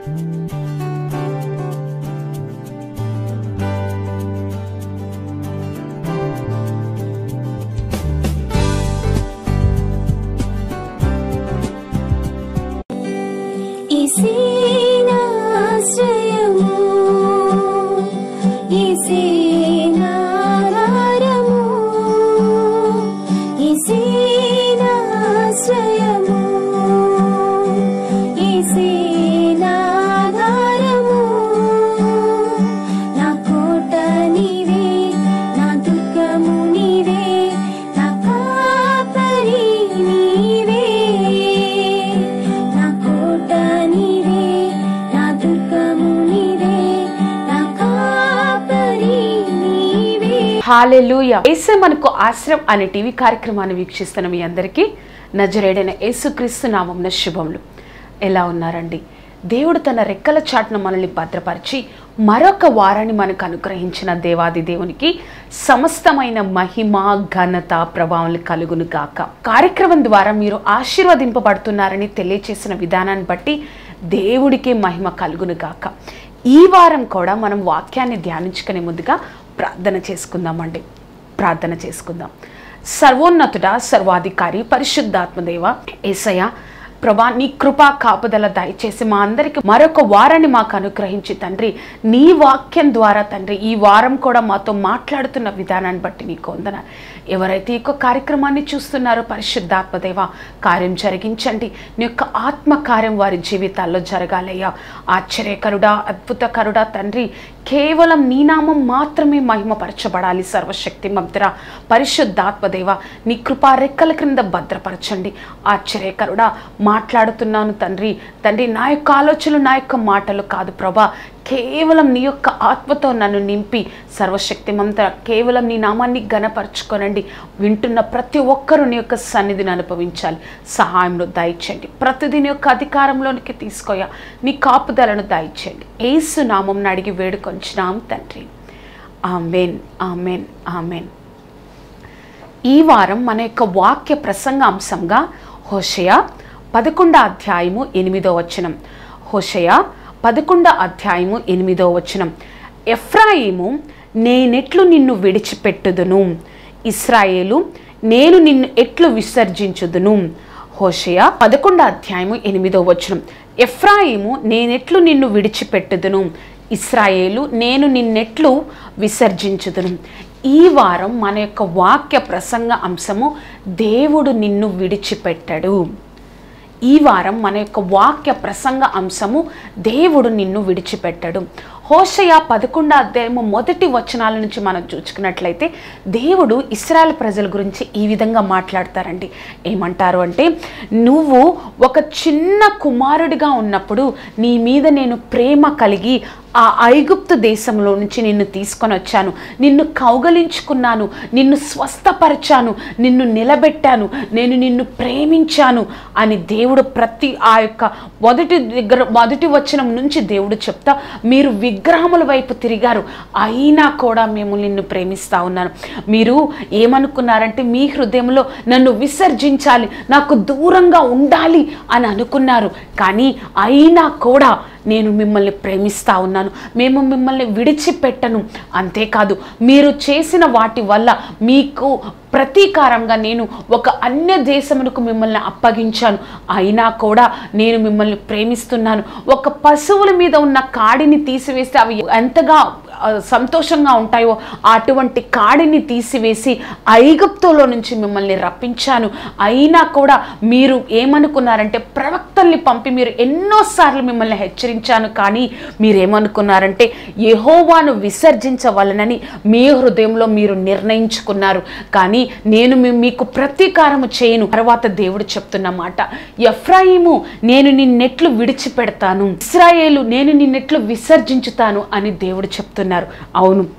హల్లెలూయా. యేసే మనకు ఆశ్రయం అనే టీవీ కార్యక్రమాన్ని వీక్షిస్తున్న మీ అందరికీ నజరేయుడైన యేసుక్రీస్తు నామమున శుభములు. ఎలా ఉన్నారండి? దేవుడు తన రెక్కల చాటున మనల్ని భద్రపరిచి మరొక వారాన్ని మనకు అనుగ్రహించిన దేవాది దేవునికి సమస్తమైన మహిమ ఘనత ప్రభావాలు కలుగును గాక. కార్యక్రమం ద్వారా మీరు ఆశీర్వదింపబడుతున్నారని తెలియచేసిన విధానాన్ని బట్టి దేవుడికే మహిమ కలుగును గాక. ఈ వారం కూడా మనం వాక్యాన్ని ధ్యానించుకునే ముందుగా ప్రార్థన చేసుకుందామండి. ప్రార్థన చేసుకుందాం. సర్వోన్నతుడా, సర్వాధికారి, పరిశుద్ధాత్మదేవ యేసయ్య ప్రభా, నీ కృపా కాపుదల దయచేసి మా అందరికి మరొక వారాన్ని మాకు అనుగ్రహించి తండ్రి, నీ వాక్యం ద్వారా తండ్రి ఈ వారం కూడా మాతో మాట్లాడుతున్న విధానాన్ని బట్టి నీకు వందనాలు. ఎవరైతే ఈ కార్యక్రమాన్ని చూస్తున్నారో పరిశుద్ధాత్మదేవ కార్యం జరిగించండి. నీ యొక్క ఆత్మకార్యం వారి జీవితాల్లో జరగాలయ్యా. ఆశ్చర్యకరుడా, అద్భుతకరుడా తండ్రి, కేవలం నీ నామం మాత్రమే మహిమపరచబడాలి. సర్వశక్తి మంతుర పరిశుద్ధాత్మదేవ నీ కృపా రెక్కల క్రింద భద్రపరచండి. ఆశ్చర్యకరుడా, మాట్లాడుతున్నాను తండ్రి. తండ్రి, నా యొక్క ఆలోచనలు నా యొక్క మాటలు కాదు ప్రభా, కేవలం నీ యొక్క ఆత్మతో నన్ను నింపి సర్వశక్తిమంతా కేవలం నీ నామాన్ని ఘనపరచుకోనండి. వింటున్న ప్రతి ఒక్కరూ నీ యొక్క సన్నిధిని అనుభవించాలి. సహాయంలో దయచేయండి. ప్రతిదీ నీ యొక్క అధికారంలోనికి తీసుకోయా. నీ కాపుదలను దయచేయండి. యేసు నామం అడిగి వేడుకొంచున్నాం తండ్రి. ఆమేన్, ఆమేన్, ఆమేన్. ఈ వారం మన యొక్క వాక్య ప్రసంగ అంశంగా హోషేయ 11వ అధ్యాయము 8వ వచనం. హోషేయ 11వ అధ్యాయము 8వ వచనం. ఎఫ్రాయిము, నేనెట్లు నిన్ను విడిచిపెట్టుదును, ఇశ్రాయేలు, నేను నిన్ను ఎట్లు విసర్జించుదును. హోషేయ 11వ అధ్యాయము 8వ వచనం. ఎఫ్రాయిము, నేనెట్లు నిన్ను విడిచిపెట్టుదును, ఇశ్రాయేలు, నేను నిన్నెట్లు విసర్జించుదును. ఈ వారం మన యొక్క వాక్య ప్రసంగ అంశము దేవుడు నిన్ను విడిచిపెట్టడు. ఈ వారం మన యొక్క వాక్య ప్రసంగ అంశము దేవుడు నిన్ను విడిచిపెట్టడు. హోషేయ 11వ అధ్యాయము మొదటి వచనాల నుంచి మనం చూసుకున్నట్లయితే దేవుడు ఇశ్రాయేలు ప్రజల గురించి ఈ విధంగా మాట్లాడతారండి. ఏమంటారు అంటే, నువ్వు ఒక చిన్న కుమారుడిగా ఉన్నప్పుడు నీ మీద నేను ప్రేమ కలిగి ఆ ఐగుప్తు దేశంలో నుంచి నిన్ను తీసుకొని వచ్చాను, నిన్ను కౌగలించుకున్నాను, నిన్ను స్వస్థపరిచాను, నిన్ను నిలబెట్టాను, నేను నిన్ను ప్రేమించాను అని దేవుడు ప్రతి ఆ యొక్క మొదటి వచనం నుంచి దేవుడు చెప్తా, మీరు విగ్రహముల వైపు తిరిగారు, అయినా కూడా మేము నిన్ను ప్రేమిస్తా ఉన్నాను. మీరు ఏమనుకున్నారంటే మీ హృదయంలో నన్ను విసర్జించాలి, నాకు దూరంగా ఉండాలి అని అనుకున్నారు. కానీ అయినా కూడా నేను మిమ్మల్ని ప్రేమిస్తా ఉన్నాను, మేము మిమ్మల్ని విడిచిపెట్టను. అంతేకాదు, మీరు చేసిన వాటి వల్ల మీకు ప్రతీకారంగా నేను ఒక అన్య దేశమునకు మిమ్మల్ని అప్పగించాను, అయినా కూడా నేను మిమ్మల్ని ప్రేమిస్తున్నాను. ఒక పశువుల మీద ఉన్న కాడిని తీసివేస్తే అవి ఎంతగా సంతోషంగా ఉంటాయో అటువంటి కాడిని తీసివేసి ఐగుప్తులో నుంచి మిమ్మల్ని రప్పించాను. అయినా కూడా మీరు ఏమనుకున్నారంటే, ప్రవక్తల్ని పంపి మీరు ఎన్నోసార్లు మిమ్మల్ని హెచ్చరించాను, కానీ మీరేమనుకున్నారంటే యెహోవాను విసర్జించవలనని మీ హృదయంలో మీరు నిర్ణయించుకున్నారు. కానీ నేను మీకు ప్రతీకారము చేయను. తర్వాత దేవుడు చెప్తున్న మాట, ఎఫ్రాయిము, నేను నిన్నెట్లు విడిచిపెడతాను, ఇశ్రాయేలు, నేను నిన్నెట్లు విసర్జించుతాను అని దేవుడు చెప్తున్నారు. అవును,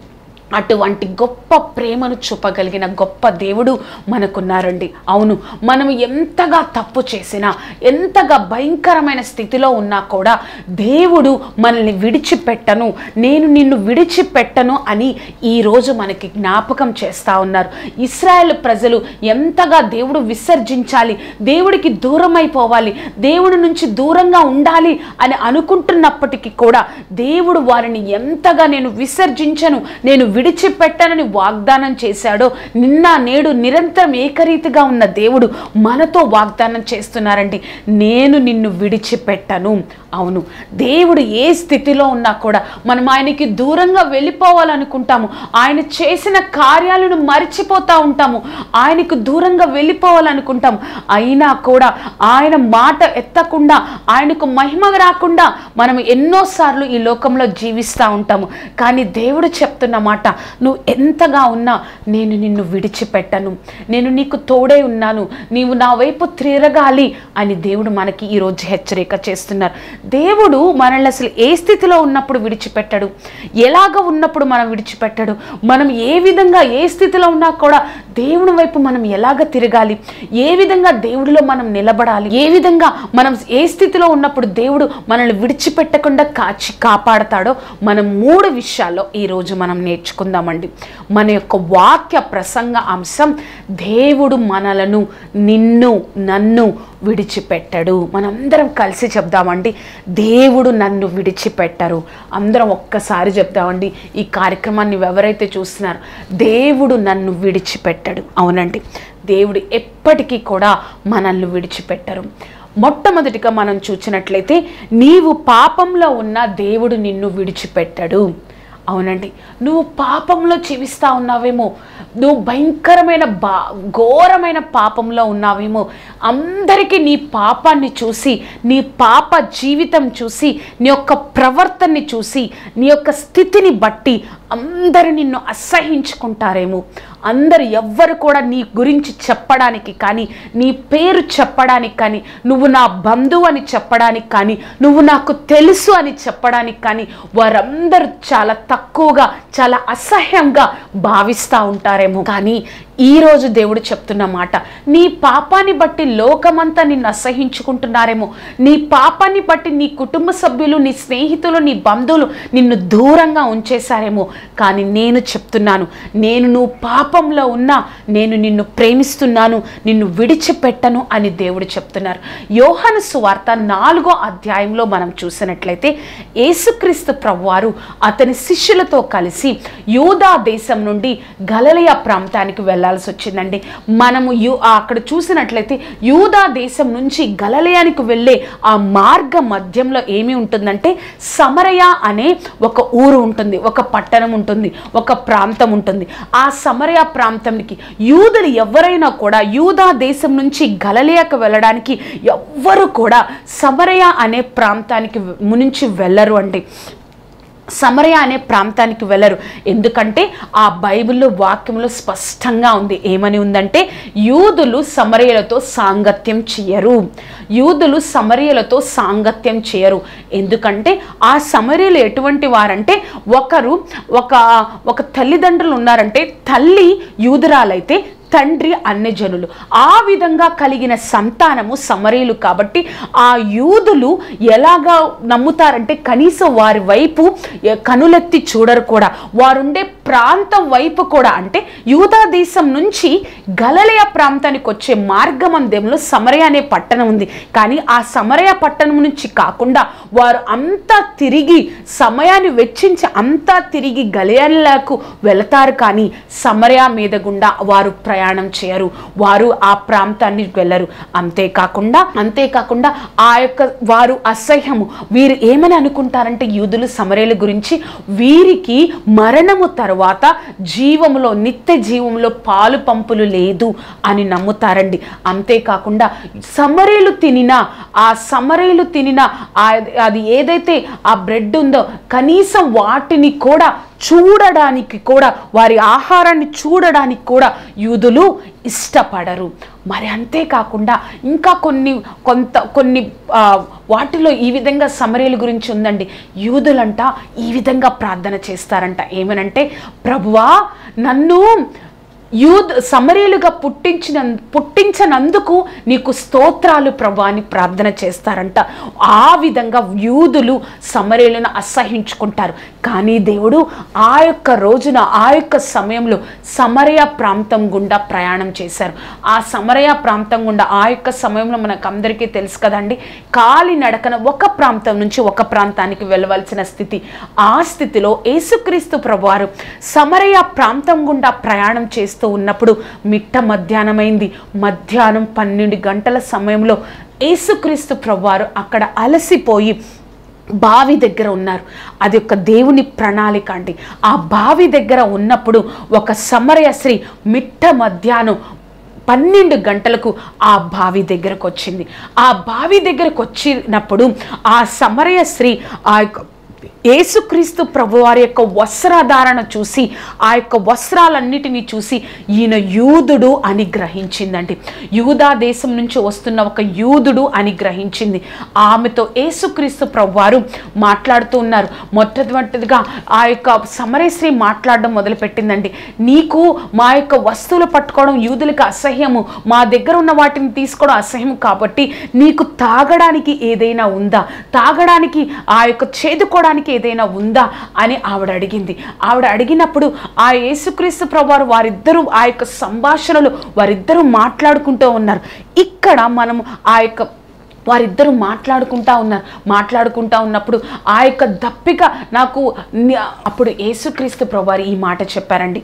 అటువంటి గొప్ప ప్రేమను చూపగలిగిన గొప్ప దేవుడు మనకున్నారండి. అవును, మనం ఎంతగా తప్పు చేసినా, ఎంతగా భయంకరమైన స్థితిలో ఉన్నా కూడా దేవుడు మనల్ని విడిచిపెట్టను, నేను నిన్ను విడిచిపెట్టను అని ఈరోజు మనకి జ్ఞాపకం చేస్తూ ఉన్నారు. ఇశ్రాయేల్ ప్రజలు ఎంతగా దేవుడు విసర్జించాలి, దేవుడికి దూరం అయిపోవాలి, దేవుడి నుంచి దూరంగా ఉండాలి అని అనుకుంటున్నప్పటికీ కూడా దేవుడు వారిని ఎంతగా నేను విసర్జించను, నేను విడిచిపెట్టనని వాగ్దానం చేశాడో, నిన్న నేడు నిరంతరం ఏకరీతిగా ఉన్న దేవుడు మనతో వాగ్దానం చేస్తున్నారండి, నేను నిన్ను విడిచిపెట్టను. అవును, దేవుడు ఏ స్థితిలో ఉన్నా కూడా మనం ఆయనకి దూరంగా వెళ్ళిపోవాలనుకుంటాము, ఆయన చేసిన కార్యాలను మర్చిపోతూ ఉంటాము, ఆయనకు దూరంగా వెళ్ళిపోవాలనుకుంటాము. అయినా కూడా ఆయన మాట ఎత్తకుండా, ఆయనకు మహిమ రాకుండా మనం ఎన్నోసార్లు ఈ లోకంలో జీవిస్తూ ఉంటాము. కానీ దేవుడు చెప్తున్న మాట, నువ్వు ఎంతగా ఉన్నా నేను నిన్ను విడిచిపెట్టను, నేను నీకు తోడే ఉన్నాను, నీవు నా వైపు తిరగాలి అని దేవుడు మనకి ఈరోజు హెచ్చరిక చేస్తున్నారు. దేవుడు మనల్ని అసలు ఏ స్థితిలో ఉన్నప్పుడు విడిచిపెట్టడు, ఎలాగ ఉన్నప్పుడు మనం విడిచిపెట్టడు, మనం ఏ విధంగా ఏ స్థితిలో ఉన్నా కూడా దేవుని వైపు మనం ఎలాగ తిరగాలి, ఏ విధంగా దేవుడిలో మనం నిలబడాలి, ఏ విధంగా మనం ఏ స్థితిలో ఉన్నప్పుడు దేవుడు మనల్ని విడిచిపెట్టకుండా కాపాడతాడో మనం 3 విషయాల్లో ఈరోజు మనం నేర్చుకుందామండి. మన యొక్క వాక్య ప్రసంగ అంశం, దేవుడు మనలను, నిన్ను, నన్ను విడిచిపెట్టడు. మనందరం కలిసి చెప్దామండి, దేవుడు నన్ను విడిచిపెట్టరు. అందరం ఒక్కసారి చెప్దామండి. ఈ కార్యక్రమాన్ని ఎవరైతే చూస్తున్నారో, దేవుడు నన్ను విడిచిపెట్టడు. అవునండి, దేవుడు ఎప్పటికీ కూడా మనల్ని విడిచిపెట్టరు. మొట్టమొదటిగా మనం చూసినట్లయితే, నీవు పాపంలో ఉన్న దేవుడు నిన్ను విడిచిపెట్టడు. అవునండి, నువ్వు పాపంలో జీవిస్తూ ఉన్నావేమో, నువ్వు భయంకరమైన ఘోరమైన పాపంలో ఉన్నావేమో, అందరికీ నీ పాపాన్ని చూసి, నీ పాప జీవితం చూసి, నీ యొక్క ప్రవర్తనని చూసి, నీ యొక్క స్థితిని బట్టి అందరూ నిన్ను అసహించుకుంటారేమో, అందరు ఎవ్వరు కూడా నీ గురించి చెప్పడానికి కానీ, నీ పేరు చెప్పడానికి కానీ, నువ్వు నా బంధువు అని చెప్పడానికి కానీ, నువ్వు నాకు తెలుసు అని చెప్పడానికి కానీ వారందరూ చాలా తక్కువగా, చాలా అసహ్యంగా భావిస్తూ ఉంటారేమో. కానీ ఈరోజు దేవుడు చెప్తున్న మాట, నీ పాపాన్ని బట్టి లోకమంతా నిన్ను అసహించుకుంటున్నారేమో, నీ పాపాన్ని బట్టి నీ కుటుంబ సభ్యులు, నీ స్నేహితులు, నీ బంధువులు నిన్ను దూరంగా ఉంచేశారేమో. కానీ నేను చెప్తున్నాను, నువ్వు పాపంలో ఉన్నా నేను నిన్ను ప్రేమిస్తున్నాను, నిన్ను విడిచిపెట్టను అని దేవుడు చెప్తున్నారు. యోహాను సువార్త 4వ అధ్యాయంలో మనం చూసినట్లయితే, యేసుక్రీస్తు ప్రభువారు అతని శిష్యులతో కలిసి యూదా దేశం నుండి గలిలయ ప్రాంతానికి వెళ్ళాల్సి వచ్చిందండి. మనము అక్కడ చూసినట్లయితే యూదా దేశం నుంచి గలిలయానికి వెళ్ళే ఆ మార్గ మధ్యంలో ఏమి ఉంటుందంటే, సమరయ అనే ఒక ఊరు ఉంటుంది, ఒక పట్టణం ఉంటుంది, ఒక ప్రాంతం ఉంటుంది. ఆ సమరయ ప్రాంతానికి యూదులు ఎవరైనా కూడా యూదా దేశం నుంచి గలిలయకు వెళ్ళడానికి ఎవ్వరు కూడా సమరయ అనే ప్రాంతానికి నుంచి వెళ్ళరు అండి. సమరయ అనే ప్రాంతానికి వెళ్ళరు. ఎందుకంటే ఆ బైబిల్లో వాక్యంలో స్పష్టంగా ఉంది. ఏమని ఉందంటే, యూదులు సమరయులతో సాంగత్యం చేయరు, యూదులు సమరయులతో సాంగత్యం చేయరు. ఎందుకంటే ఆ సమరయులు ఎటువంటి వారంటే, ఒక తల్లిదండ్రులు ఉన్నారంటే, తల్లి యూదురాలైతే తండ్రి అన్యజనులు, ఆ విధంగా కలిగిన సంతానము సమరయులు. కాబట్టి ఆ యూదులు ఎలాగా నమ్ముతారంటే, కనీసం వారి వైపు కనులెత్తి చూడరు కూడా. వారుండే ప్రాంతం వైపు కూడా, అంటే యూదా దేశం నుంచి గలిలయ ప్రాంతానికి వచ్చే మార్గమంధ్యంలో సమరయ అనే పట్టణం ఉంది. కానీ ఆ సమరయ పట్టణం నుంచి కాకుండా వారు అంతా తిరిగి, సమయాన్ని వెచ్చించి అంతా తిరిగి గలిలయకు వెళతారు. కానీ సమరయ మీద గుండా వారు ప్రయాణం చేయరు, వారు ఆ ప్రాంతాన్ని వెళ్ళరు. అంతేకాకుండా ఆ యొక్క వారు అసహ్యము, వీరు ఏమని అనుకుంటారంటే, యూదులు సమరయుల గురించి, వీరికి మరణము తర్వాత జీవములో, నిత్య జీవంలో పాలు పంపులు లేదు అని నమ్ముతారండి. అంతేకాకుండా సమరయులు తినిన అది ఏదైతే ఆ బ్రెడ్ ఉందో, కనీసం వాటిని కూడా చూడడానికి కూడా, వారి ఆహారాన్ని చూడడానికి కూడా యూదులు ఇష్టపడరు. మరి అంతేకాకుండా ఇంకా కొన్ని వాటిలో ఈ విధంగా సమరయుల గురించి ఉందండి. యూదులంట ఈ విధంగా ప్రార్థన చేస్తారంట. ఏమనంటే, ప్రభువా నన్ను సమరయులుగా పుట్టించనందుకు నీకు స్తోత్రాలు ప్రభా అని ప్రార్థన చేస్తారంట. ఆ విధంగా యూదులు సమరయులను అసహించుకుంటారు. కానీ దేవుడు ఆ యొక్క రోజున, ఆ యొక్క సమయంలో సమరయ ప్రాంతం గుండా ప్రయాణం చేశారు. ఆ సమరయ ప్రాంతం గుండా ఆ యొక్క సమయంలో మనకు అందరికీ తెలుసు కదండి, కాలినడకన ఒక ప్రాంతం నుంచి ఒక ప్రాంతానికి వెళ్ళవలసిన స్థితి. ఆ స్థితిలో యేసుక్రీస్తు ప్రభువారు సమరయ ప్రాంతం గుండా ప్రయాణం చేస్తూ ఉన్నప్పుడు మిట్ట మధ్యాహ్నమైంది. మధ్యాహ్నం 12 గంటల సమయంలో యేసుక్రీస్తు ప్రభువారు అక్కడ అలసిపోయి బావి దగ్గర ఉన్నారు. అది ఒక దేవుని ప్రణాళిక అండి. ఆ బావి దగ్గర ఉన్నప్పుడు ఒక సమరయ స్త్రీ మిట్ట మధ్యాహ్నం 12 గంటలకు ఆ బావి దగ్గరకు వచ్చింది. ఆ బావి దగ్గరకు వచ్చినప్పుడు ఆ సమరయ స్త్రీ ఆ యేసుక్రీస్తు ప్రభువారి యొక్క వస్త్రధారణ చూసి, ఆ యొక్క వస్త్రాలన్నిటినీ చూసి ఈయన యూదుడు అని గ్రహించిందండి. యూదా దేశం నుంచి వస్తున్న ఒక యూదుడు అని గ్రహించింది. ఆమెతో యేసుక్రీస్తు ప్రభువారు మాట్లాడుతూ ఉన్నారు. మొట్టమొదటిగా ఆ యొక్క సమరయ స్త్రీ మాట్లాడడం మొదలుపెట్టిందండి. నీకు మా యొక్క వస్తువులు పట్టుకోవడం యూదులకు అసహ్యము, మా దగ్గర ఉన్న వాటిని తీసుకోవడం అసహ్యం, కాబట్టి నీకు తాగడానికి ఏదైనా ఉందా, తాగడానికి ఆ యొక్క చేదుకోవడానికి ఏదైనా ఉందా అని ఆవిడ అడిగింది. ఆవిడ అడిగినప్పుడు ఆ యేసుక్రీస్తు ప్రభువారు వారిద్దరూ ఆ యొక్క సంభాషణలు వారిద్దరూ మాట్లాడుకుంటూ ఉన్నారు. ఇక్కడ మనము ఆ యొక్క వారిద్దరూ మాట్లాడుకుంటా ఉన్నప్పుడు ఆ యొక్క దప్పిక నాకు అప్పుడు యేసుక్రీస్తు ప్రభువారు ఈ మాట చెప్పారండి.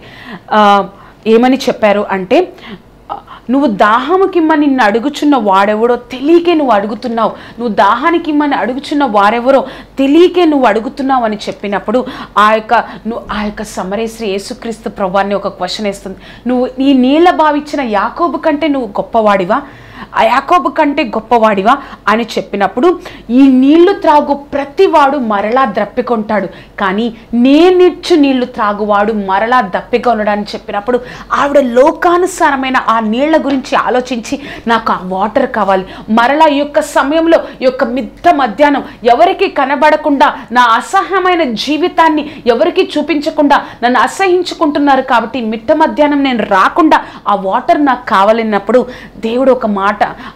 ఏమని చెప్పారు అంటే, నువ్వు దాహముకిమ్మని నిన్ను అడుగుచున్న వాడెవడో తెలియకే నువ్వు అడుగుతున్నావు, నువ్వు దాహానికి ఇమ్మని అడుగుచున్న వారెవరో తెలియకే నువ్వు అడుగుతున్నావు అని చెప్పినప్పుడు ఆ యొక్క సమరయ స్త్రీ యేసుక్రీస్తు ప్రభువాన్ని ఒక క్వశ్చన్ వేస్తుంది. నువ్వు ఈ నీళ్ళ బావిచ్చిన యాకోబు కంటే నువ్వు గొప్పవాడివా, ఆ యాకోబు కంటే గొప్పవాడివా అని చెప్పినప్పుడు, ఈ నీళ్లు త్రాగు ప్రతివాడు మరలా దప్పికొంటాడు, కానీ నేనిచ్చు నీళ్లు త్రాగువాడు మరలా దప్పికొనడని చెప్పినప్పుడు ఆవిడ లోకానుసారమైన ఆ నీళ్ల గురించి ఆలోచించి, నాకు ఆ వాటర్ కావాలి, మరలా ఈ యొక్క సమయంలో ఈ యొక్క మిట్ట మధ్యాహ్నం ఎవరికి కనబడకుండా నా అసహ్యమైన జీవితాన్ని ఎవరికి చూపించకుండా నన్ను అసహించుకుంటున్నారు, కాబట్టి మిట్ట మధ్యాహ్నం నేను రాకుండా ఆ వాటర్ నాకు కావాలన్నప్పుడు దేవుడు ఒక మాట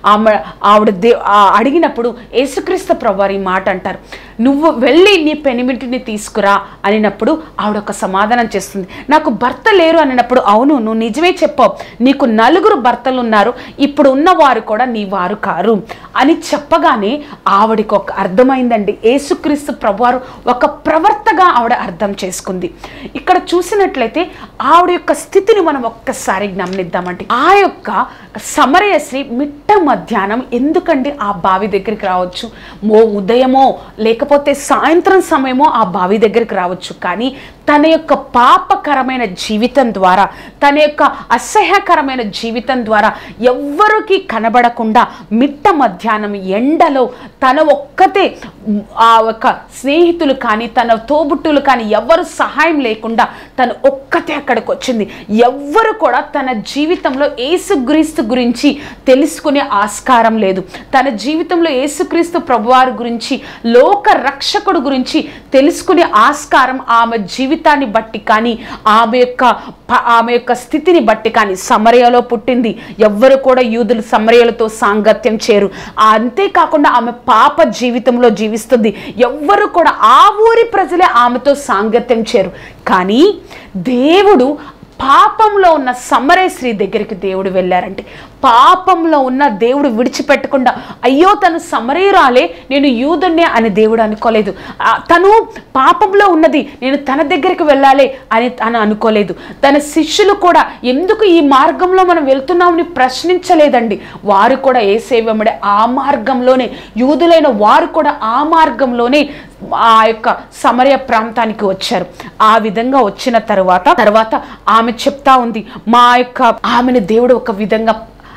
ఆవిడ అడిగినప్పుడు యేసుక్రీస్తు ప్రభువారు ఈ మాట అంటారు, నువ్వు వెళ్ళి నీ పెనిమిటిని తీసుకురా అనినప్పుడు ఆవిడ ఒక సమాధానం చేస్తుంది. నాకు భర్త లేరు అనినప్పుడు, అవును నువ్వు నిజమే చెప్పావు, నీకు 4 భర్తలు ఉన్నారు, ఇప్పుడు ఉన్నవారు కూడా నీ వారు కారు అని చెప్పగానే ఆవిడికి ఒక అర్థమైందండి. యేసుక్రీస్తు ప్రభువారు ఒక ప్రవర్తగా ఆవిడ అర్థం చేసుకుంది. ఇక్కడ చూసినట్లయితే ఆవిడ యొక్క స్థితిని మనం ఒక్కసారి గమనిద్దామండి. ఆ యొక్క సమరయ స్త్రీ మిట్ట మధ్యాహ్నం ఎందుకండి ఆ బావి దగ్గరికి రావచ్చు, ఉదయమో లేకపోతే సాయంత్రం సమయమో ఆ బావి దగ్గరికి రావచ్చు, కానీ తన యొక్క పాపకరమైన జీవితం ద్వారా, తన యొక్క అసహ్యకరమైన జీవితం ద్వారా ఎవ్వరికి కనబడకుండా మిట్ట మధ్యాహ్నం ఎండలో తన ఒక్కతే, ఆ యొక్క స్నేహితులు కానీ తన తోబుట్టులు కానీ ఎవ్వరు సహాయం లేకుండా తను ఒక్కతే అక్కడికి వచ్చింది. ఎవ్వరు కూడా తన జీవితంలో యేసుక్రీస్తు గురించి తెలుసుకునే ఆస్కారం లేదు. తన జీవితంలో యేసుక్రీస్తు ప్రభువారి గురించి, లోక రక్షకుడు గురించి తెలుసుకునే ఆస్కారం ఆమె జీవితాన్ని బట్టి కానీ ఆమె యొక్క స్థితిని బట్టి కానీ, సమరయలో పుట్టింది, ఎవ్వరు కూడా యూదులు సమరయలతో సాంగత్యం చేయరు. అంతేకాకుండా ఆమె పాప జీవితంలో జీవిస్తుంది, ఎవ్వరు కూడా ఆ ఊరి ప్రజలే ఆమెతో సాంగత్యం చేయరు. కానీ దేవుడు పాపంలో ఉన్న సమరయ స్త్రీ దగ్గరికి దేవుడు వెళ్ళారంటే, పాపంలో ఉన్న దేవుడు విడిచిపెట్టకుండా, అయ్యో తను సమరయురాలే నేను యూదున్నే అని దేవుడు అనుకోలేదు. తను పాపంలో ఉన్నది, నేను తన దగ్గరికి వెళ్ళాలి అని అనుకోలేదు. తన శిష్యులు కూడా ఎందుకు ఈ మార్గంలో మనం వెళ్తున్నామని ప్రశ్నించలేదండి. వారు కూడా యేసయ్య వెంబడే ఆ మార్గంలోనే, యూదులైన వారు కూడా ఆ మార్గంలోనే ఆ యొక్క సమరయ ప్రాంతానికి వచ్చారు. ఆ విధంగా వచ్చిన తర్వాత ఆమె చెప్తా ఉంది, ఆమెను దేవుడు ఒక విధంగా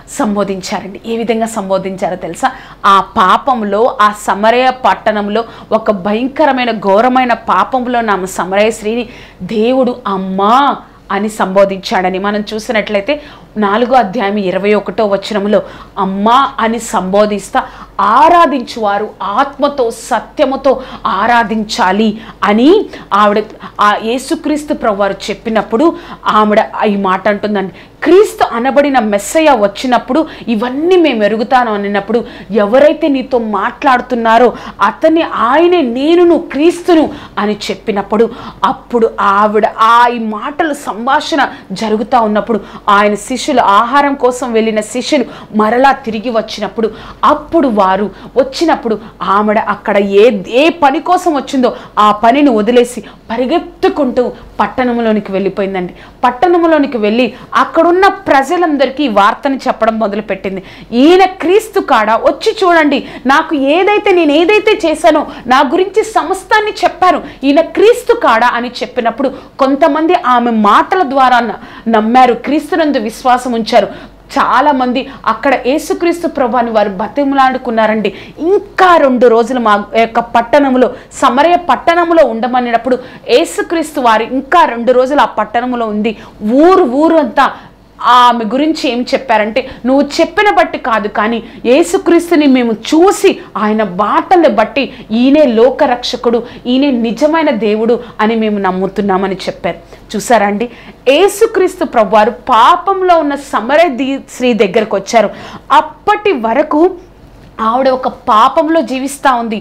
సంబోధించారండి. ఏ విధంగా సంబోధించారో తెలుసా? ఆ పాపంలో, ఆ సమరయ పట్టణంలో ఒక భయంకరమైన ఘోరమైన పాపంలో నా సమరయ స్త్రీని దేవుడు అమ్మా అని సంబోధించాడని మనం చూసినట్లయితే 4వ అధ్యాయం 21వ వచనంలో అమ్మా అని సంబోధిస్తా ఆరాధించువారు ఆత్మతో సత్యముతో ఆరాధించాలి అని ఆవిడ ఆ యేసుక్రీస్తు ప్రభువారు చెప్పినప్పుడు ఆవిడ ఈ మాట అంటుందండి. క్రీస్తు అనబడిన మెస్సయ్య వచ్చినప్పుడు ఇవన్నీ మేము ఎరుగుతాను అన్నప్పుడు ఎవరైతే నీతో మాట్లాడుతున్నారో అతన్ని ఆయనే నేనును క్రీస్తును అని చెప్పినప్పుడు అప్పుడు ఆవిడ ఈ మాటలు సంభాషణ జరుగుతూ ఉన్నప్పుడు ఆయన శిష్యులు ఆహారం కోసం వెళ్ళిన శిష్యులు మరలా తిరిగి వచ్చినప్పుడు అప్పుడు వారు వచ్చినప్పుడు ఆవిడ అక్కడ ఏ పని కోసం వచ్చిందో ఆ పనిని వదిలేసి పరిగెత్తుకుంటూ పట్టణంలోనికి వెళ్ళిపోయిందండి. పట్టణంలోనికి వెళ్ళి అక్కడున్న ప్రజలందరికీ వార్తని చెప్పడం మొదలుపెట్టింది. ఈయన క్రీస్తు కాడ, వచ్చి చూడండి, నాకు నేను ఏదైతే చేశానో నా గురించి సమస్తాన్ని చెప్పారు, ఈయన క్రీస్తు కాడ అని చెప్పినప్పుడు కొంతమంది ఆమె మాటల ద్వారా నమ్మారు, క్రీస్తునందు విశ్వాసం ఉంచారు. చాలా మంది అక్కడ యేసుక్రీస్తు ప్రభువుని వారు బతిమలాడుకున్నారండి. ఇంకా 2 రోజులు మా యొక్క పట్టణంలో, సమరయ పట్టణంలో ఉండమన్నప్పుడు యేసుక్రీస్తు వారు ఇంకా 2 రోజులు ఆ పట్టణంలో ఉంది. ఊరు అంతా ఆమె గురించి ఏం చెప్పారంటే, నువ్వు చెప్పిన బట్టి కాదు కానీ యేసుక్రీస్తుని మేము చూసి ఆయన బాటలు బట్టి ఈయనే లోకరక్షకుడు, ఈయనే నిజమైన దేవుడు అని మేము నమ్ముతున్నామని చెప్పారు. చూసారా అండి, యేసుక్రీస్తు ప్రభువారు పాపంలో ఉన్న సమరయ స్త్రీ దగ్గరకు వచ్చారు. అప్పటి వరకు ఆవిడ ఒక పాపంలో జీవిస్తూ ఉంది,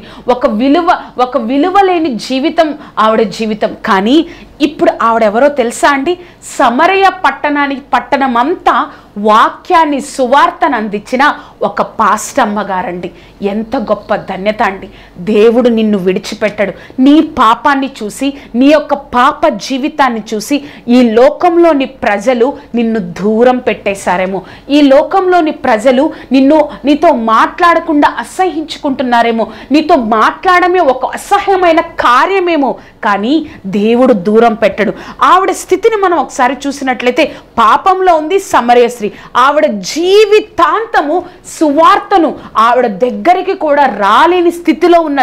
ఒక విలువ లేని జీవితం ఆవిడ జీవితం. కానీ ఇప్పుడు ఆవిడెవరో తెలుసా అండి? సమరయ పట్టణమంతా వాక్యాన్ని, సువార్తను అందించిన ఒక పాస్టమ్మ గారండి. ఎంత గొప్ప ధన్యత అండి. దేవుడు నిన్ను విడిచిపెట్టడు. నీ పాపాన్ని చూసి, నీ యొక్క పాప జీవితాన్ని చూసి ఈ లోకంలోని ప్రజలు నిన్ను దూరం పెట్టేశారేమో, ఈ లోకంలోని ప్రజలు నీతో మాట్లాడకుండా అసహ్యించుకుంటున్నారేమో, నీతో మాట్లాడమే ఒక అసహ్యమైన కార్యమేమో, కానీ దేవుడు దూరం పెట్టడు. ఆవిడ స్థితిని మనం ఒకసారి చూసినట్లయితే పాపంలో ఉంది సమరయ స్త్రీ. ఆవిడ జీవితాంతము సువార్తను ఆవిడ దగ్గరికి కూడా రాలేని స్థితిలో ఉన్న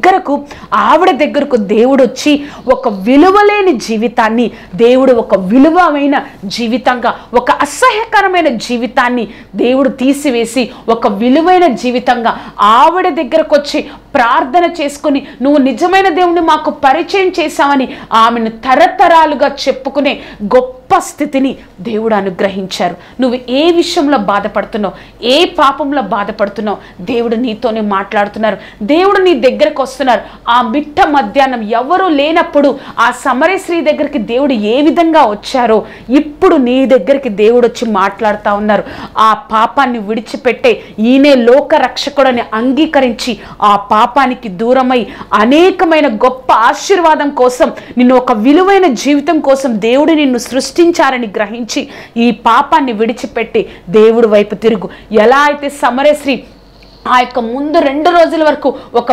ఆవిడ దగ్గరకు దేవుడు వచ్చి ఒక విలువలేని జీవితాన్ని దేవుడు ఒక విలువమైన జీవితంగా, ఒక అసహ్యకరమైన జీవితాన్ని దేవుడు తీసివేసి ఒక విలువైన జీవితంగా ఆవిడ దగ్గరకు వచ్చి ప్రార్థన చేసుకుని, నువ్వు నిజమైన దేవుణ్ణి మాకు పరిచయం చేశామని ఆమెను తరతరాలుగా చెప్పుకునే గొప్ప స్థితిని దేవుడు అనుగ్రహించారు. నువ్వు ఏ విషయంలో బాధపడుతున్నావు, ఏ పాపంలో బాధపడుతున్నావు, దేవుడు నీతోనే మాట్లాడుతున్నారు. దేవుడు నీ దగ్గరకు వస్తున్నారు. ఆ మిట్ట మధ్యాహ్నం ఎవరు లేనప్పుడు ఆ సమరయ స్త్రీ దగ్గరికి దేవుడు ఏ విధంగా వచ్చారో ఇప్పుడు నీ దగ్గరికి దేవుడు వచ్చి మాట్లాడుతూ ఉన్నారు. ఆ పాపాన్ని విడిచిపెట్టే ఈయనే లోక రక్షకుడని అంగీకరించి ఆ పాపానికి దూరమై అనేకమైన గొప్ప ఆశీర్వాదం కోసం, నిన్ను ఒక విలువైన జీవితం కోసం దేవుడు నిన్ను సృష్టించారని గ్రహించి ఈ పాపాన్ని విడిచిపెట్టి దేవుడి వైపు తిరుగు. ఎలా అయితే సమరయ స్త్రీ ఆ యొక్క ముందు 2 రోజుల వరకు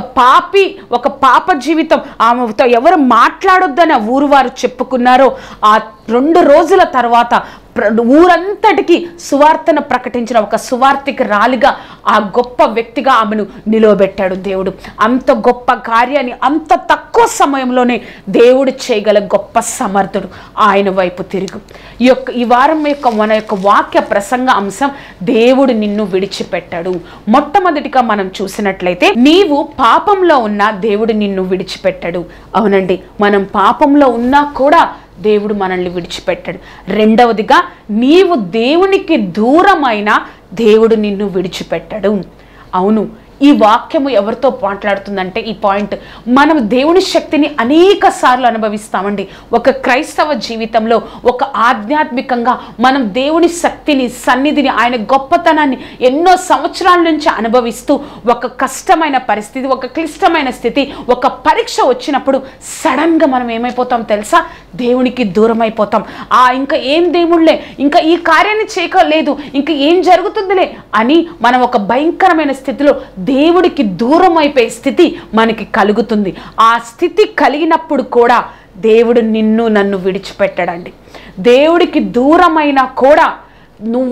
ఒక పాప జీవితం, ఆమెతో ఎవరు మాట్లాడొద్దని ఊరు వారు చెప్పుకున్నారో, ఆ 2 రోజుల తర్వాత ఊరంతటికి సువార్తను ప్రకటించిన ఒక సువార్తికి రాలిగా, ఆ గొప్ప వ్యక్తిగా ఆమెను నిలవబెట్టాడు దేవుడు. అంత గొప్ప కార్యాన్ని అంత తక్కువ సమయంలోనే దేవుడు చేయగల గొప్ప సమర్థుడు. ఆయన వైపు తిరుగు. ఈ వారం మన యొక్క వాక్య ప్రసంగ అంశం, దేవుడు నిన్ను విడిచిపెట్టాడు. మొట్టమొదటిగా మనం చూసినట్లయితే, నీవు పాపంలో ఉన్నా దేవుడు నిన్ను విడిచిపెట్టాడు. అవునండి, మనం పాపంలో ఉన్నా కూడా దేవుడు మనల్ని విడిచిపెట్టాడు. రెండవదిగా, నీవు దేవునికి దూరమైన దేవుడు నిన్ను విడిచిపెట్టాడు. అవును, ఈ వాక్యము ఎవరితో మాట్లాడుతుందంటే, ఈ పాయింట్ మనం దేవుని శక్తిని అనేక సార్లు అనుభవిస్తామండి. ఒక క్రైస్తవ జీవితంలో ఒక ఆధ్యాత్మికంగా మనం దేవుని శక్తిని, సన్నిధిని, ఆయన గొప్పతనాన్ని ఎన్నో సంవత్సరాల నుంచి అనుభవిస్తూ ఒక కష్టమైన పరిస్థితి, ఒక క్లిష్టమైన స్థితి, ఒక పరీక్ష వచ్చినప్పుడు సడన్గా మనం ఏమైపోతాం తెలుసా? దేవునికి దూరం అయిపోతాం. ఇంకా ఏం దేవుళ్ళే, ఇంకా ఈ కార్యాన్ని చేయలేదు, ఇంకా ఏం జరుగుతుందిలే అని మనం ఒక భయంకరమైన స్థితిలో దేవుడికి దూరం అయిపోయే స్థితి మనకి కలుగుతుంది. ఆ స్థితి కలిగినప్పుడు కూడా దేవుడు నన్ను విడిచిపెట్టడండి. దేవుడికి దూరమైనా కూడా నువ్వు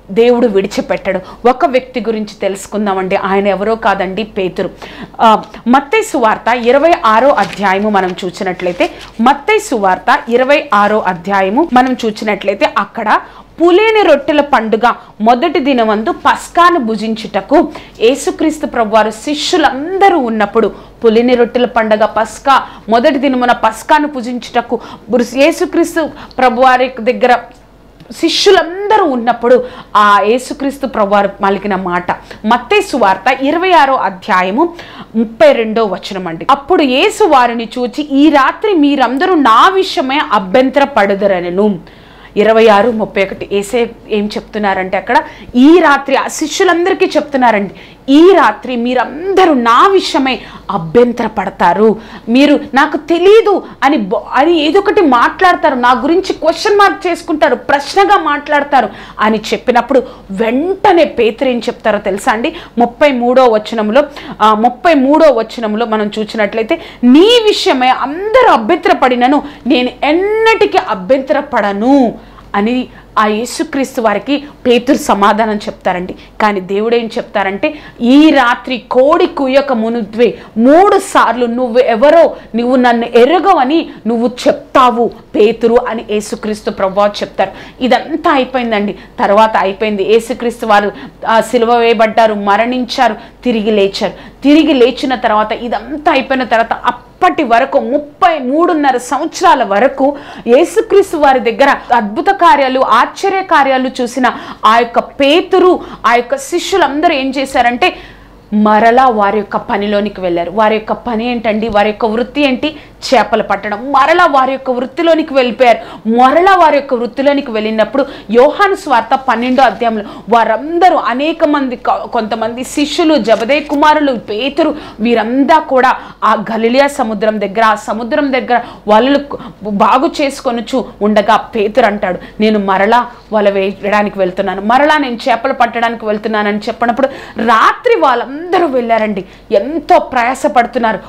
దేవుడు విడిచిపెట్టడు. ఒక వ్యక్తి గురించి తెలుసుకుందామండి. ఆయన ఎవరో కాదండి, పేతురు. మత్తయి సువార్త 26వ అధ్యాయము మనం చూసినట్లయితే, మత్తయి సువార్త 26వ అధ్యాయము మనం చూసినట్లయితే అక్కడ పులిని రొట్టెల పండుగ మొదటి దినమందు పస్కాను భుజించుటకు యేసుక్రీస్తు ప్రభువారు శిష్యులందరూ ఉన్నప్పుడు, పులిని రొట్టెల పండుగ పస్కా మొదటి దినమున పస్కాను భుజించుటకు యేసుక్రీస్తు ప్రభువారి దగ్గర శిష్యులందరూ ఉన్నప్పుడు ఆ యేసుక్రీస్తు ప్రభువారు పలికిన మాట మత్తయి సువార్త 26వ అధ్యాయము 32వ వచనం అండి. అప్పుడు యేసు వారిని చూచి, ఈ రాత్రి మీరందరూ నా విషయమే అభ్యంతర పడుదరనెను. 26:31 ఏసే ఏం చెప్తున్నారంటే అక్కడ, ఈ రాత్రి ఆ శిష్యులందరికీ చెప్తున్నారండి, ఈ రాత్రి మీరందరూ నా విషయమై అభ్యంతర పడతారు, మీరు నాకు తెలీదు అని ఏదో ఒకటి మాట్లాడతారు, నా గురించి క్వశ్చన్ మార్క్ చేసుకుంటారు, ప్రశ్నగా మాట్లాడతారు అని చెప్పినప్పుడు వెంటనే పేతురు ఏం చెప్తారో తెలుసా అండి? 33వ వచనంలో మనం చూసినట్లయితే, నీ విషయమై అందరూ అభ్యంతర పడినను నేను ఎన్నటికీ అభ్యంతర పడను అని ఆ యేసుక్రీస్తు వారికి పేతురు సమాధానం చెప్తారండి. కానీ దేవుడు ఏం చెప్తారంటే, ఈ రాత్రి కోడి కూయక మునుపే 3 సార్లు నువ్వు ఎవరో, నువ్వు నన్ను ఎరగవని నువ్వు చెప్తావు పేతురు అని యేసుక్రీస్తు ప్రభువు చెప్తారు. ఇదంతా అయిపోయిందండి. తర్వాత అయిపోయింది. యేసుక్రీస్తు వారు సిలువ వేయబడ్డారు, మరణించారు, తిరిగి లేచారు. తిరిగి లేచిన తర్వాత ఇదంతా అయిపోయిన తర్వాత అప్పటి వరకు 33.5 సంవత్సరాల వరకు యేసుక్రీస్తు వారి దగ్గర అద్భుత కార్యాలు, ఆశ్చర్య కార్యాలు చూసిన ఆ యొక్క పేతురు, ఆ యొక్క శిష్యులందరూ ఏం చేశారంటే మరలా వారి యొక్క పనిలోనికి వెళ్ళారు. వారి యొక్క పని ఏంటండి? వారి యొక్క వృత్తి ఏంటి? చేపలు పట్టడం. మరలా వారి యొక్క వృత్తిలోనికి వెళ్ళిపోయారు. మరలా వారి యొక్క వృత్తిలోనికి వెళ్ళినప్పుడు యోహాను స్వార్త 12వ అధ్యాయంలో వారందరూ అనేక మంది, కొంతమంది శిష్యులు, జబదేయి కుమారులు, పేతురు, వీరంతా కూడా ఆ గలిలయ సముద్రం దగ్గర, ఆ సముద్రం దగ్గర వాళ్ళు బాగు చేసుకొనుచు ఉండగా పేతురు అంటాడు, నేను మరలా వల వేయడానికి వెళ్తున్నాను, మరలా నేను చేపలు పట్టడానికి వెళ్తున్నానని చెప్పినప్పుడు రాత్రి వాళ్ళందరూ వెళ్ళారండి. ఎంతో ప్రయాసపడుతున్నారు.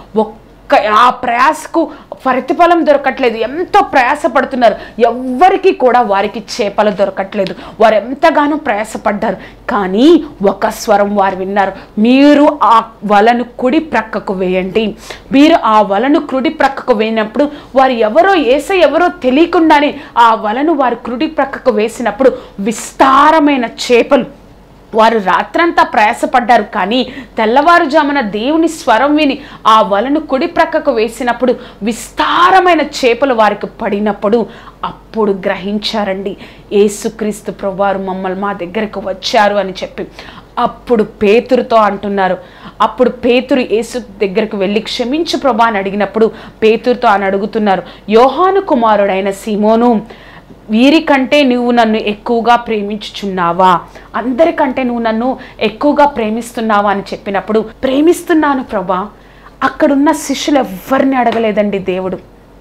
ఆ ప్రయాసకు ప్రతిఫలం దొరకట్లేదు. ఎంతో ప్రయాసపడుతున్నారు. ఎవ్వరికి కూడా వారికి చేపలు దొరకట్లేదు. వారు ఎంతగానో ప్రయాసపడ్డారు. కానీ ఒక స్వరం వారు విన్నారు, మీరు ఆ వలను కుడి ప్రక్కకు వేయండి. మీరు ఆ వలను కుడి ప్రక్కకు వేయినప్పుడు వారు ఎవరో, యేసయ్య ఎవరో తెలియకుండానే ఆ వలను వారు కుడి ప్రక్కకు వేసినప్పుడు విస్తారమైన చేపలు. వారు రాత్రంతా ప్రయాసపడ్డారు. కానీ తెల్లవారుజామున దేవుని స్వరం విని ఆ వలను కుడి ప్రక్కకు వేసినప్పుడు విస్తారమైన చేపలు వారికి పడినప్పుడు అప్పుడు గ్రహించారండి, యేసుక్రీస్తు ప్రభువారు మా దగ్గరకు వచ్చారు అని చెప్పి. అప్పుడు పేతురుతో అంటున్నారు. అప్పుడు పేతురు యేసు దగ్గరకు వెళ్ళి, క్షమించు ప్రభువా అని అడిగినప్పుడు పేతురుతో అని అడుగుతున్నారు, యోహాను కుమారుడైన సీమోను, వీరికంటే నువ్వు నన్ను ఎక్కువగా ప్రేమించుచున్నావా? అందరికంటే నువ్వు నన్ను ఎక్కువగా ప్రేమిస్తున్నావా అని చెప్పినప్పుడు, ప్రేమిస్తున్నాను ప్రభా. అక్కడున్న శిష్యులు ఎవ్వరిని అడగలేదండి దేవుడు.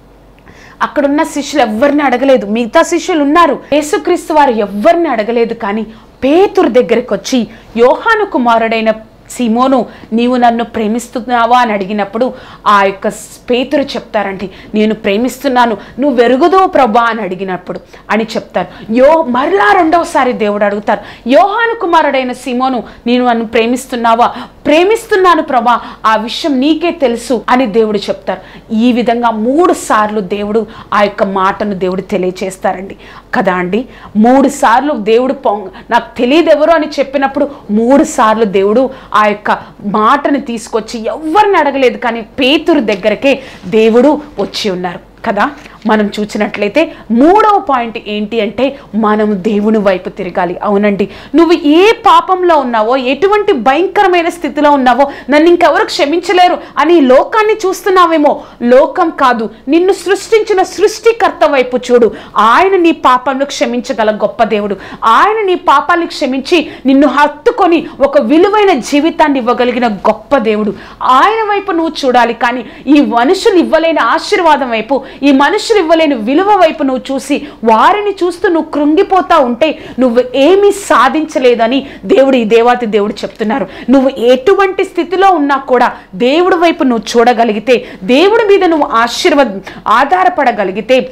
అక్కడున్న శిష్యులు ఎవ్వరిని అడగలేదు. మిగతా శిష్యులు ఉన్నారు, యేసుక్రీస్తు వారు ఎవ్వరిని అడగలేదు. కానీ పేతురు దగ్గరికి వచ్చి, యోహాను కుమారుడైన సీమోను, నీవు నన్ను ప్రేమిస్తున్నావా అని అడిగినప్పుడు ఆ యొక్క పేతురు చెప్తారండి, నేను ప్రేమిస్తున్నాను, నువ్వు వెరుగుదో ప్రభా అని అడిగినప్పుడు అని చెప్తారు. మరలా రెండవసారి దేవుడు అడుగుతారు, యోహాను కుమారుడైన సీమోను, నేను నన్ను ప్రేమిస్తున్నావా? ప్రేమిస్తున్నాను ప్రభా, ఆ విషయం నీకే తెలుసు అని దేవుడు చెప్తారు. ఈ విధంగా 3 సార్లు దేవుడు ఆ యొక్క మాటను దేవుడు తెలియచేస్తారండి కదా అండి. 3 సార్లు దేవుడు నాకు తెలియదు ఎవరు అని చెప్పినప్పుడు 3 సార్లు దేవుడు ఆ యొక్క మాటను తీసుకొచ్చి ఎవరిని అడగలేదు. కానీ పేతురు దగ్గరకే దేవుడు వచ్చి ఉన్నారు కదా. మనం చూసినట్లయితే 3వ పాయింట్ ఏంటి అంటే, మనము దేవుని వైపు తిరగాలి. అవునండి, నువ్వు ఏ పాపంలో ఉన్నావో, ఎటువంటి భయంకరమైన స్థితిలో ఉన్నావో, నన్ను ఇంకెవరు క్షమించలేరు అని లోకాన్ని చూస్తున్నావేమో. లోకం కాదు, నిన్ను సృష్టించిన సృష్టికర్త వైపు చూడు. ఆయన నీ పాపంను క్షమించగల గొప్ప దేవుడు. ఆయన నీ పాపాన్ని క్షమించి నిన్ను హత్తుకొని ఒక విలువైన జీవితాన్ని ఇవ్వగలిగిన గొప్ప దేవుడు. ఆయన వైపు నువ్వు చూడాలి. కానీ ఈ మనుషులు ఇవ్వలేని ఆశీర్వాదం వైపు, ఈ మనుషులు ఇవ్వలేని విలువ వైపు నువ్వు చూసి వారిని చూస్తూ నువ్వు కృంగిపోతా ఉంటే నువ్వు ఏమీ సాధించలేదని దేవుడు, ఈ దేవాతి దేవుడు చెప్తున్నారు. నువ్వు ఎటువంటి స్థితిలో ఉన్నా కూడా దేవుడి వైపు నువ్వు చూడగలిగితే, దేవుడి మీద నువ్వు ఆధారపడగలిగితే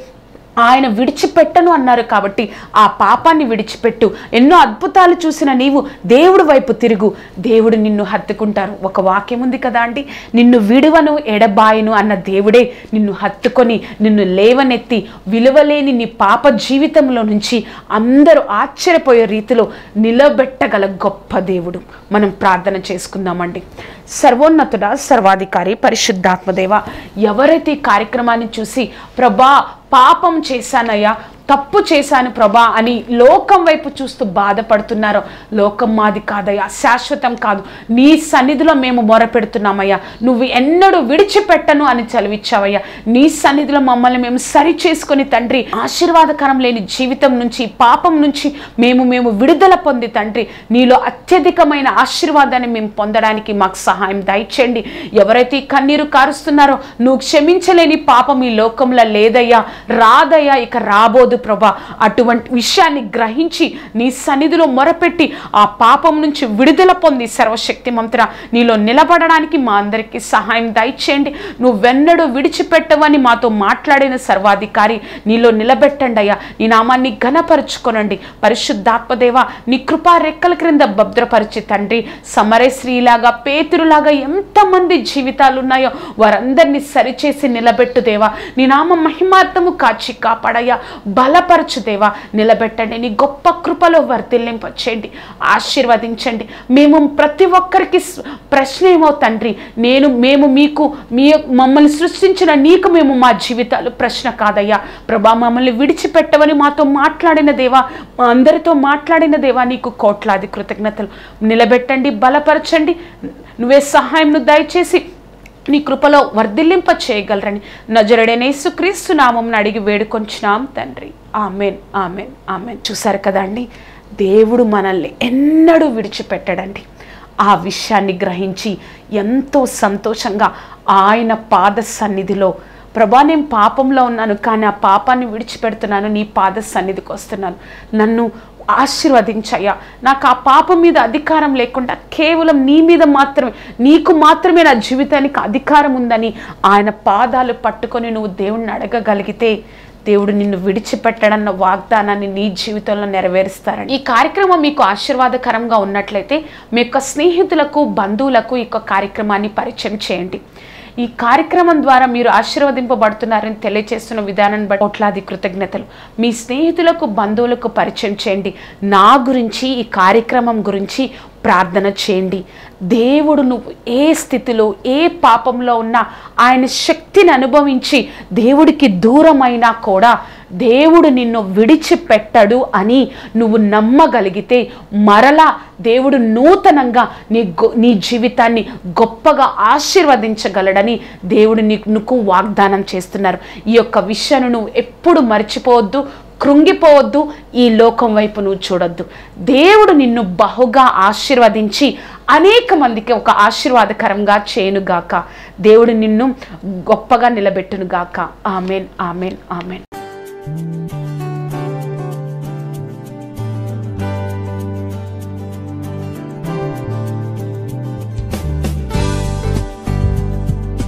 ఆయన విడిచిపెట్టను అన్నారు కాబట్టి ఆ పాపాన్ని విడిచిపెట్టు. ఎన్నో అద్భుతాలు చూసిన నీవు దేవుడి వైపు తిరుగు, దేవుడు నిన్ను హత్తుకుంటారు. ఒక వాక్యం ఉంది కదా అండి, నిన్ను విడువను ఎడబాయను అన్న దేవుడే నిన్ను హత్తుకొని నిన్ను లేవనెత్తి విలువలేని నీ పాప జీవితంలో నుంచి అందరూ ఆశ్చర్యపోయే రీతిలో నిలబెట్టగల గొప్ప దేవుడు. మనం ప్రార్థన చేసుకుందామండి. సర్వోన్నతుడా, సర్వాధికారి, పరిశుద్ధాత్మదేవ, ఎవరైతే ఈ కార్యక్రమాన్ని చూసి ప్రభా పాపం చేశానయ్యా, తప్పు చేశాను ప్రభా అని లోకం వైపు చూస్తూ బాధపడుతున్నారో, లోకం మాది కాదయ్యా, శాశ్వతం కాదు, నీ సన్నిధిలో మేము మొరపెడుతున్నామయ్యా, నువ్వు ఎన్నడూ విడిచిపెట్టను అని చదివిచ్చావయ్యా. నీ సన్నిధిలో మమ్మల్ని మేము సరి చేసుకొని తండ్రి, ఆశీర్వాదకరం లేని జీవితం నుంచి, పాపం నుంచి మేము విడుదల పొంది తండ్రి, నీలో అత్యధికమైన ఆశీర్వాదాన్ని మేము పొందడానికి మాకు సహాయం దయచేయండి. ఎవరైతే ఈ కన్నీరు కారుస్తున్నారో, నువ్వు క్షమించలేని పాపం ఈ లోకంలో లేదయ్యా, రాదయ్యా, ఇక రాబోదు ప్రభా. అటువంటి విషయాన్ని గ్రహించి నీ సన్నిధిలో మొరపెట్టి ఆ పాపం నుంచి విడుదల పొంది సర్వశక్తి మంత్ర నీలో నిలబడడానికి మా అందరికీ సహాయం దయచేయండి. నువ్వెన్నడూ విడిచిపెట్టవని మాతో మాట్లాడిన సర్వాధికారి నీలో నిలబెట్టండి అయ్యా. నీ నామాన్ని ఘనపరుచుకొనండి. పరిశుద్ధాత్మదేవ, నీ కృపా రెక్కల క్రింద భద్రపరిచి తండ్రి, సమరశ్రీలాగా, పేతురులాగా ఎంతమంది జీవితాలు ఉన్నాయో వారందరినీ సరిచేసి నిలబెట్టు దేవా. నీ నామ మహిమార్థము కాచి కాపాడయ్యా, బలపరచు దేవా, నిలబెట్టండి. నీ గొప్ప కృపలో వర్ధిల్లింపచేయండి, ఆశీర్వదించండి. మేము ప్రతి ఒక్కరికి ప్రశ్న ఏమో తండ్రి, మేము మీకు మమ్మల్ని సృష్టించిన నీకు మేము మా జీవితాలు ప్రశ్న కాదయ్యా ప్రభా. మమ్మల్ని విడిచిపెట్టవని మాతో మాట్లాడిన దేవా, మా అందరితో మాట్లాడిన దేవా, నీకు కోట్లాది కృతజ్ఞతలు. నిలబెట్టండి, బలపరచండి. నువ్వే సహాయంను దయచేసి నీ కృపలో వర్ధిల్లింప చేయగలరని నజరేయుడైన యేసుక్రీస్తు నామమున అడిగి వేడుకొంచున్నాం తండ్రి. Amen, amen, amen. చూసారు కదండి, దేవుడు మనల్ని ఎన్నడూ విడిచిపెట్టడండి. ఆ విషయాన్ని గ్రహించి ఎంతో సంతోషంగా ఆయన పాద సన్నిధిలో, ప్రభా నేను పాపంలో ఉన్నాను కానీ ఆ పాపాన్ని విడిచిపెడుతున్నాను, నీ పాద సన్నిధికి వస్తున్నాను, నన్ను ఆశీర్వదించయ్యా. నాకు ఆ పాపం మీద అధికారం లేకుండా కేవలం నీ మీద మాత్రమే, నీకు మాత్రమే నా జీవితానికి అధికారం ఉందని ఆయన పాదాలు పట్టుకొని నువ్వు దేవుణ్ణి అడగగలిగితే దేవుడు నిన్ను విడిచిపెట్టడన్న వాగ్దానాన్ని నీ జీవితంలో నెరవేరుస్తారని. ఈ కార్యక్రమం మీకు ఆశీర్వాదకరంగా ఉన్నట్లయితే మీ యొక్క స్నేహితులకు, బంధువులకు ఈ కార్యక్రమాన్ని పరిచయం చేయండి. ఈ కార్యక్రమం ద్వారా మీరు ఆశీర్వదింపబడుతున్నారని తెలియజేస్తున్న విధానాన్ని బట్టి కోట్లాది కృతజ్ఞతలు. మీ స్నేహితులకు, బంధువులకు పరిచయం చేయండి. నా గురించి, ఈ కార్యక్రమం గురించి ప్రార్థన చేయండి. దేవుడు నువ్వు ఏ స్థితిలో, ఏ పాపంలో ఉన్నా ఆయన శక్తిని అనుభవించి దేవుడికి దూరమైనా కూడా దేవుడు నిన్ను విడిచిపెట్టడు అని నువ్వు నమ్మగలిగితే మరలా దేవుడు నూతనంగా నీ జీవితాన్ని గొప్పగా ఆశీర్వదించగలడని దేవుడు నీకు వాగ్దానం చేస్తున్నారు. ఈ యొక్క విషయాన్ని నువ్వు ఎప్పుడు మర్చిపోవద్దు, కృంగిపోవద్దు, ఈ లోకం వైపు నువ్వు చూడొద్దు. దేవుడు నిన్ను బహుగా ఆశీర్వదించి అనేక మందికి ఒక ఆశీర్వాదకరంగా చేయనుగాక. దేవుడు నిన్ను గొప్పగా నిలబెట్టునుగాక. Amen, amen, amen.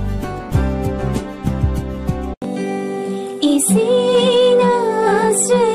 Easy,